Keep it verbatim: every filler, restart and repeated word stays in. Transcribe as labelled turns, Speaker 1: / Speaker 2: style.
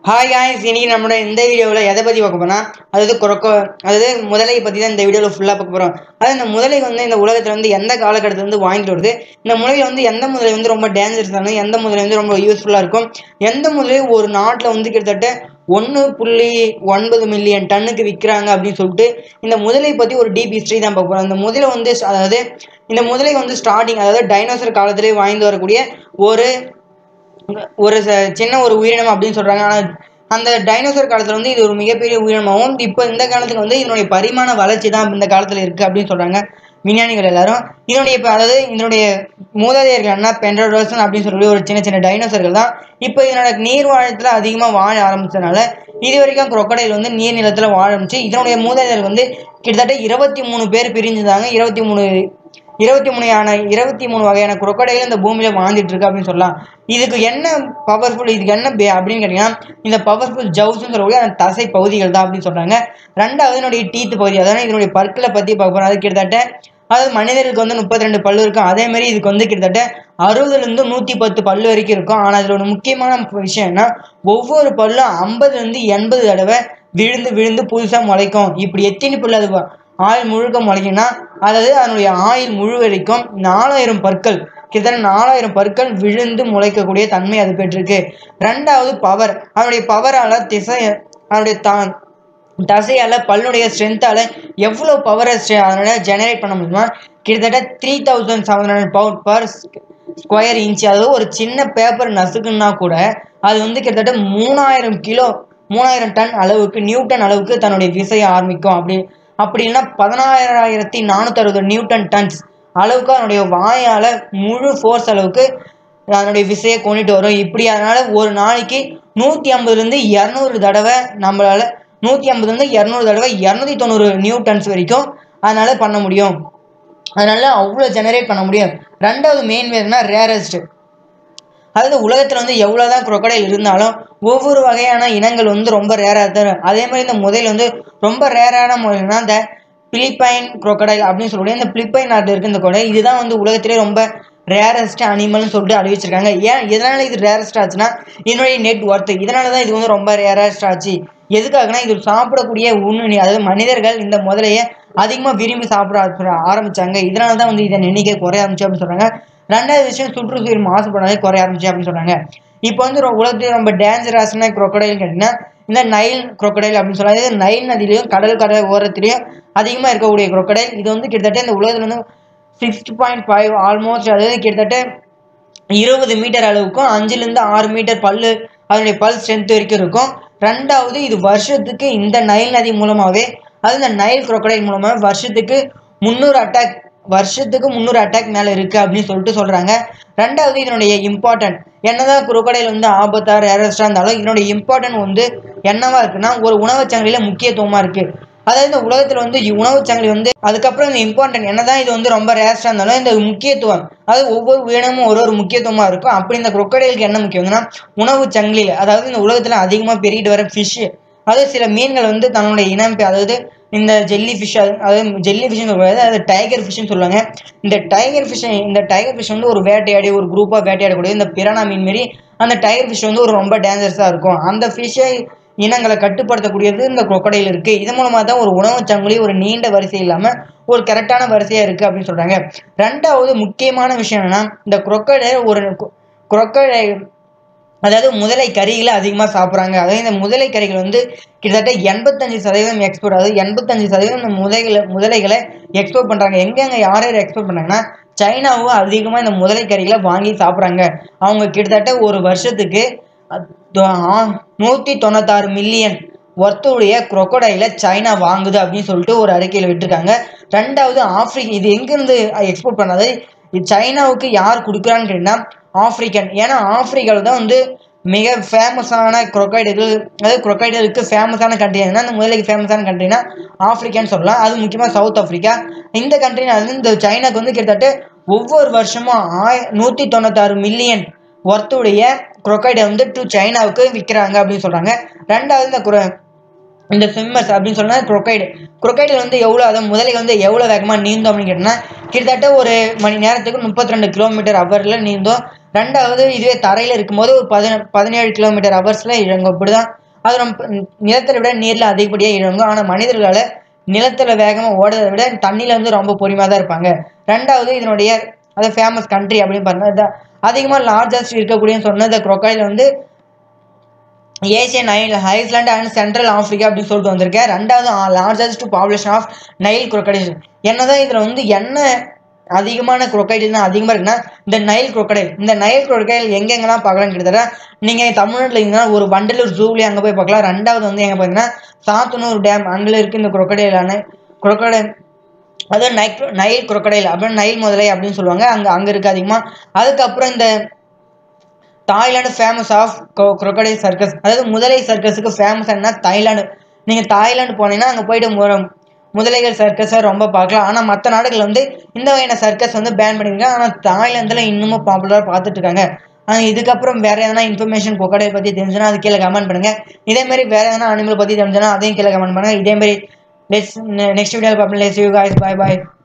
Speaker 1: Hi guys, இன்னைக்கு நம்மளோட இந்த வீடியோவில் எதை பற்றி பார்க்க போனால் அதாவது குரக்கோ அதாவது முதலையை பற்றி தான் இந்த வீடியோவில் ஃபுல்லாக பார்க்க போகிறோம். அதாவது இந்த முதலை வந்து இந்த உலகத்தில் வந்து எந்த காலகட்டத்தில் வந்து வாங்கிட்டு வருது, இந்த முதலை வந்து எந்த முதலை வந்து ரொம்ப டேஞ்சரஸான, எந்த முதலை வந்து ரொம்ப யூஸ்ஃபுல்லாக இருக்கும், எந்த முதலை ஒரு நாட்டில் வந்து கிட்டத்தட்ட ஒன்று புள்ளி ஒன்பது மில்லியன் டன்னுக்கு விற்கிறாங்க அப்படின்னு சொல்லிட்டு இந்த முதலை பற்றி ஒரு டீப் ஹிஸ்ட்ரி தான் பார்க்க போகிறோம். இந்த முதலை வந்து அதாவது இந்த முதலை வந்து ஸ்டார்டிங் அதாவது டைனோசர் காலத்திலே வாழ்ந்து வரக்கூடிய ஒரு ஒரு சின்ன ஒரு உயிரினம் அப்படின்னு சொல்றாங்க. ஆனால் அந்த டைனோசர் காலத்துல வந்து இது ஒரு மிகப்பெரிய உயிரினமாகவும் இப்போ இந்த காலத்துக்கு வந்து இதனுடைய பரிமாண வளர்ச்சி தான் இந்த காலத்துல இருக்கு அப்படின்னு சொல்றாங்க விஞ்ஞானிகள் எல்லாரும். இதனுடைய இப்போ அதாவது இதனுடைய மூதாதையர்கள் என்ன பென்ட்ரோடோசன் அப்படின்னு சொல்லி ஒரு சின்ன சின்ன டைனோசர்கள் தான் இப்போ இதனோட நீர்வாழத்துல அதிகமாக வாழ ஆரம்பிச்சதுனால இது வரைக்கும் குரோக்கடைல் வந்து நீர் நிலத்துல வாழ ஆரம்பிச்சு இதனுடைய மூதாதையர்கள் வந்து கிட்டத்தட்ட இருபத்தி மூணு பேர் பிரிஞ்சுதாங்க. இருபத்தி மூணு இருபத்தி மூணு இருபத்தி மூணு வகையான குரோக்கடைல் இந்த பூமியில வாழ்ந்துட்டு இருக்கு அப்படின்னு சொல்லலாம். இதுக்கு என்ன பவர்ஃபுல், இதுக்கு என்ன அப்படின்னு கேட்டீங்கன்னா இந்த பவர்ஃபுல் ஜவ்ஸ்ன்னு சொல்லக்கூடிய அந்த தசை பகுதிகள் தான் அப்படின்னு சொல்றாங்க. ரெண்டாவது இதனுடைய டீத்து பகுதி, அதாவது இதனுடைய பற்களை பத்தி பார்க்க போறோம். அது கிட்டத்தட்ட அதாவது மனிதர்களுக்கு வந்து முப்பத்தி ரெண்டு பல்லு இருக்கும். அதே மாதிரி இதுக்கு வந்து கிட்டத்தட்ட அறுபதுல இருந்து நூத்தி பத்து பல்லு வரைக்கும் இருக்கும். ஆனா இதுல ஒரு முக்கியமான விஷயம் என்ன, ஒவ்வொரு பல்லும் ஐம்பதுல இருந்து எண்பது தடவை விழுந்து விழுந்து புதுசா முளைக்கும். இப்படி எத்தனை பல்லு அது ஆயுள் முழுக்க முளைக்கும்னா அதாவது அதனுடைய ஆயுள் முழு வரைக்கும் நாலாயிரம் பற்கள் கிட்டத்தட்ட நாலாயிரம் பற்கள் விழுந்து முளைக்கக்கூடிய தன்மை அது பெற்றிருக்கு. ரெண்டாவது பவர், அதனுடைய பவரால திசை அதனுடைய தான் தசையால பல்லுடைய ஸ்ட்ரென்த்தால எவ்வளவு பவரை அதனால ஜெனரேட் பண்ண முடியுமா, கிட்டத்தட்ட three thousand seven hundred pound per square inch. அதாவது ஒரு சின்ன பேப்பர் நசுக்குன்னா கூட அது வந்து கிட்டத்தட்ட மூணாயிரம் கிலோ மூணாயிரம் டன் அளவுக்கு நியூட்டன் அளவுக்கு தன்னுடைய விசையை ஆரம்பிக்கும். அப்படி அப்படின்னா பதினாயிரத்தி நானூத்தி அறுபது நியூட்டன் டன்ஸ் அளவுக்கு அதனுடைய வாயால முழு ஃபோர்ஸ் அளவுக்கு அதனுடைய விசையை கொண்டுட்டு வரும். இப்படி அதனால ஒரு நாளைக்கு நூத்தி ஐம்பதுல இருந்து இருநூறு தடவை நம்மளால நூத்தி ஐம்பதுல இருந்து இருநூறு தடவை இருநூத்தி தொண்ணூறு நியூட்டன்ஸ் வரைக்கும் அதனால பண்ண முடியும். அதனால அவ்வளவு ஜெனரேட் பண்ண முடியும். ரெண்டாவது மெயின் வேறுனா ரேரஸ்ட், அதாவது உலகத்துல வந்து எவ்வளவுதான் குரோக்கடைல் இருந்தாலும் ஒவ்வொரு வகையான இனங்கள் வந்து ரொம்ப ரேரா தரும். அதே மாதிரி இந்த முதல் வந்து ரொம்ப ரேரான முறைனா இந்த பிலிப்பைன் குரோக்கடைல் அப்படின்னு சொல்லக்கூடிய இந்த பிலிப்பைன் நாட்டில் இருக்கு இந்த குரோக்கடைல். இதுதான் வந்து உலகத்திலே ரொம்ப ரேரஸ்ட் அனிமல்னு சொல்லிட்டு அறிவிச்சிருக்காங்க. ஏன் இதனால இது ரேரஸ்ட் ஆச்சுன்னா இதனுடைய நெட் ஒர்த், இதனாலதான் இது வந்து ரொம்ப ரேரஸ்ட் ஆச்சு. எதுக்காகனா இது சாப்பிடக்கூடிய உண்ணுணி, அதாவது மனிதர்கள் இந்த முதலைய அதிகமா விரும்பி சாப்பிட ஆரம்பிச்சாங்க. இதனாலதான் வந்து இதன் எண்ணிக்கை குறைய ஆரம்பிச்சு அப்படின்னு சொல்றாங்க. ரெண்டாவது விஷயம் சுற்றுச்சூழல் மாசுபடாதே குறைய ஆரம்பிச்சு அப்படின்னு சொல்றாங்க. இப்போ வந்து உலகத்துல ரொம்ப டேஞ்சரஸான குரோக்கடைல் கேட்டீங்கன்னா இந்த நைல் குரோக்கடைல் அப்படின்னு சொல்றாங்க. இது நைல் நதியிலையும் கடல் கடல் ஓரத்திலையும் அதிகமா இருக்கக்கூடிய குரோக்கடைல். இது வந்து கிட்டத்தட்ட இந்த உலகத்துல வந்து சிக்ஸ் பாயிண்ட் ஃபைவ் ஆல்மோஸ்ட் அதாவது கிட்டத்தட்ட இருபது மீட்டர் அளவுக்கும் அஞ்சுல இருந்து ஆறு மீட்டர் பல்லு அதனுடைய பல் ஸ்ட்ரென்த் வரைக்கும் இருக்கும். ரெண்டாவது இது வருஷத்துக்கு இந்த நைல் நதி மூலமாவே அது இந்த நைல் குரோக்கடைல் மூலமா வருஷத்துக்கு முந்நூறு அட்டாக் வருஷத்துக்கு முந்நூறு அட்டாக் மேல இருக்கு அப்படின்னு சொல்லிட்டு சொல்றாங்க. ரெண்டாவது இதனுடைய இம்பார்ட்டன்ட், என்னதான் குரோக்கடைல் வந்து ஆபத்தா ரேரஸ்டா இருந்தாலும் இதனுடைய இம்பார்ட்டன்ட் வந்து என்னவா இருக்குன்னா ஒரு உணவு சங்கிலியில முக்கியத்துவமா இருக்கு. அதாவது இந்த உலகத்துல வந்து உணவு சங்கிலி வந்து அதுக்கப்புறம் இந்த இம்பார்ட்டன்ட் என்னதான் இது வந்து ரொம்ப ரேரஸ்டா இருந்தாலும் இந்த முக்கியத்துவம் அது ஒவ்வொரு உயிரினமும் ஒரு ஒரு முக்கியத்துவமா இருக்கும். அப்படி இந்த குரோக்கடைலுக்கு என்ன முக்கியம்னா உணவு சங்கிலியில அதாவது இந்த உலகத்துல அதிகமா பெருகிட்டு வர ஃபிஷ், அதாவது சில மீன்கள் வந்து தன்னுடைய இனம் அதாவது இந்த ஜெல்லி ஃபிஷ், அதாவது ஜெல்லி ஃபிஷ்னு சொல்லுவாங்க, அது டைகர் ஃபிஷ்னு சொல்லுவாங்க. இந்த டைகர் ஃபிஷ் இந்த டைகர் ஃபிஷ் வந்து ஒரு வேட்டையாடி ஒரு குரூப்பாக வேட்டையாடக்கூடிய இந்த பிரானா மீன் மாரி அந்த டைகர் ஃபிஷ் வந்து ஒரு ரொம்ப டேஞ்சரஸாக இருக்கும். அந்த ஃபிஷ்ஷை இனங்களை கட்டுப்படுத்தக்கூடியது இந்த குரோக்கடைல் இருக்கு. இது மூலமாக தான் ஒரு உணவு சங்கிலி ஒரு நீண்ட வரிசை இல்லாமல் ஒரு கரெக்டான வரிசையாக இருக்குது அப்படின்னு சொல்கிறாங்க. ரெண்டாவது முக்கியமான விஷயம் என்னன்னா இந்த குரோக்கடைல் ஒரு குரோக்கடைல் அதாவது முதலை கறிகளை அதிகமாக சாப்பிட்றாங்க. அதாவது இந்த முதலை கறிகள் வந்து கிட்டத்தட்ட எண்பத்தஞ்சு சதவீதம் எக்ஸ்போர்ட், அதாவது எண்பத்தஞ்சு சதவீதம் இந்த முதலைகளை முதலைகளை எக்ஸ்போர்ட் பண்ணுறாங்க. எங்கெங்க யார் யார் எக்ஸ்போர்ட் பண்ணுறாங்கன்னா சைனாவும் அதிகமாக இந்த முதலை கறிகளை வாங்கி சாப்பிட்றாங்க. அவங்க கிட்டத்தட்ட ஒரு வருஷத்துக்கு நூற்றி தொண்ணூத்தாறு மில்லியன் ஒர்த்துடைய குரோக்கடைல சைனா வாங்குது அப்படின்னு சொல்லிட்டு ஒரு அறிக்கையில் விட்டுருக்காங்க. ரெண்டாவது ஆப்பிரிக்கா, இது எங்கேருந்து எக்ஸ்போர்ட் பண்ணாது சைனாவுக்கு யார் கொடுக்குறான்னு கேட்டீங்கன்னா ஆப்பிரிக்கன். ஏன்னா ஆப்பிரிக்காவில் தான் வந்து மிக ஃபேமஸான குரோக்கடைல்கள், அதாவது குரோக்கடைலுக்கு ஃபேமஸான கண்ட்ரி எதுனா இந்த முதலைக்கு ஃபேமஸான கண்ட்ரினா ஆப்பிரிக்கான்னு சொல்லலாம். அது முக்கியமாக சவுத் ஆப்பிரிக்கா. இந்த கண்ட்ரினா வந்து இந்த சைனாக்கு வந்து கிட்டத்தட்ட ஒவ்வொரு வருஷமும் ஆய நூற்றி தொண்ணூத்தாறு மில்லியன் ஒர்த்துடைய குரோக்கடைல் வந்து டு சைனாவுக்கு விற்கிறாங்க அப்படின்னு சொல்றாங்க. ரெண்டாவது இந்த குரோ இந்த ஸ்விம்மர்ஸ் அப்படின்னு சொன்னா குரோக்கைடு குரோக்கைடில் வந்து எவ்வளோ அதை முதலை வந்து எவ்வளோ வேகமாக நீந்தோம் அப்படின்னு கேட்டோம்னா கிட்டத்தட்ட ஒரு மணி நேரத்துக்கு முப்பத்தி ரெண்டு கிலோமீட்டர் ஹவரில் நீந்தோம். ரெண்டாவது இதுவே தரையில் இருக்கும்போது ஒரு பதின பதினேழு கிலோமீட்டர் ஹவர்ஸில் இறங்கும். இப்படி தான் அது ரொம்ப நிலத்தை விட நீரில் அதிகப்படியாக இறங்கும். ஆனால் மனிதர்களால் நிலத்தில் வேகமாக ஓடுறதை விட தண்ணியில் வந்து ரொம்ப பொறுமையாக தான் இருப்பாங்க. ரெண்டாவது இதனுடைய அது ஃபேமஸ் கண்ட்ரி அப்படின்னு பார்த்தா அதிகமாக லார்ஜஸ்ட் இருக்கக்கூடியன்னு சொன்ன இந்த crocodile வந்து Asian Nile island and central Africa அப்படின்னு சொல்லிட்டு வந்திருக்கேன். ரெண்டாவது largest population of Nile crocodile. என்னதான் இதில் வந்து என்ன அதிகமான crocodile தான் அதிகமாக இருக்குன்னா இந்த நைல் crocodile. இந்த நைல் crocodile எங்கெங்கெல்லாம் பார்க்கலாம்னு கிட்டத்தட்ட நீங்கள் தமிழ்நாட்டில் இருந்தீங்கன்னா ஒரு வண்டலூர் ஜூவிலே அங்கே போய் பார்க்கலாம். ரெண்டாவது வந்து எங்கே பார்த்தீங்கன்னா சாத்தனூர் டேம் அங்கே இருக்குது இந்த crocodileான crocodile. அதாவது நை நைல் crocodile அப்படின்னு நைல் முதலை அப்படின்னு சொல்லுவாங்க. அங்கே அங்கே இருக்குது அதிகமாக. அதுக்கப்புறம் இந்த Thailand famous of crocodile circus. அதாவது முதலை சர்க்கஸுக்கு ஃபேமஸ் என்ன தாய்லாந்து. நீங்கள் தாய்லாந்து போனீங்கன்னா அங்கே போயிட்டு முதலைகள் சர்க்கஸை ரொம்ப பார்க்கலாம். ஆனால் மற்ற நாடுகள் வந்து இந்த வகையான சர்க்கஸ் வந்து பேன் பண்ணியிருக்காங்க. ஆனால் தாய்லாந்தில் இன்னமும் பாப்புலராக பார்த்துட்டு இருக்காங்க. ஆனால் இதுக்கப்புறம் வேறு எதனா இன்ஃபர்மேஷன் crocodile பற்றி தெரிஞ்சுன்னா அது கீழே கமெண்ட் பண்ணுங்கள். இதேமாரி வேறு எதனா அனிமல் பற்றி தெரிஞ்சுன்னா அதையும் கீழே கமெண்ட் பண்ணுங்கள். இதேமாரி நெக்ஸ்ட் நெக்ஸ்ட் வீடியோவில் பார்ப்போம். Let's you guys, bye bye.